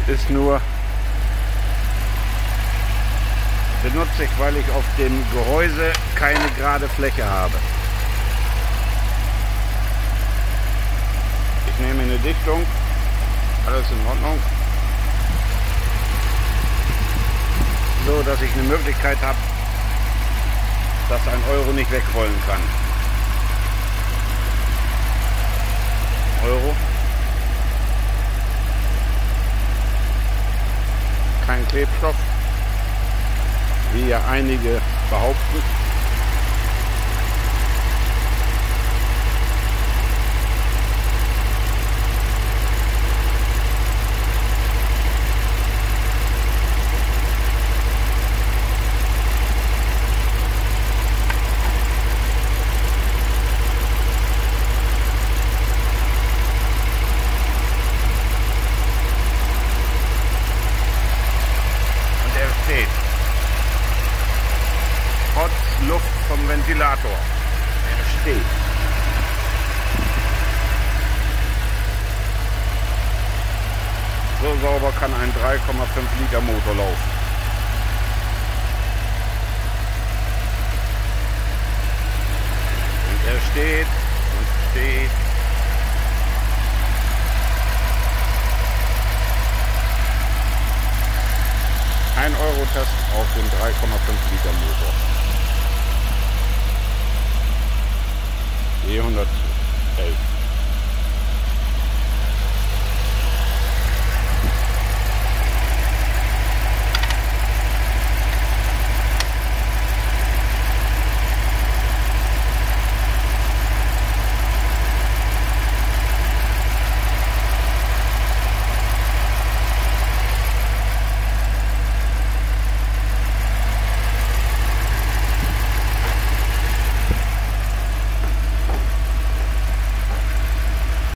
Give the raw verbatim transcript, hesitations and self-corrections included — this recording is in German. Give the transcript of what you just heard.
ist nur, benutze ich, weil ich auf dem Gehäuse keine gerade Fläche habe. Ich nehme eine Dichtung, alles in Ordnung, so dass ich eine Möglichkeit habe, dass ein Euro nicht wegrollen kann. Euro. Kein Klebstoff, wie ja einige behaupten. Steht. Trotz Luft vom Ventilator. Er steht. So sauber kann ein drei Komma fünf Liter Motor laufen. Und er steht und steht. Ein Euro Test auf den drei Komma fünf Liter Motor. E hundertelf.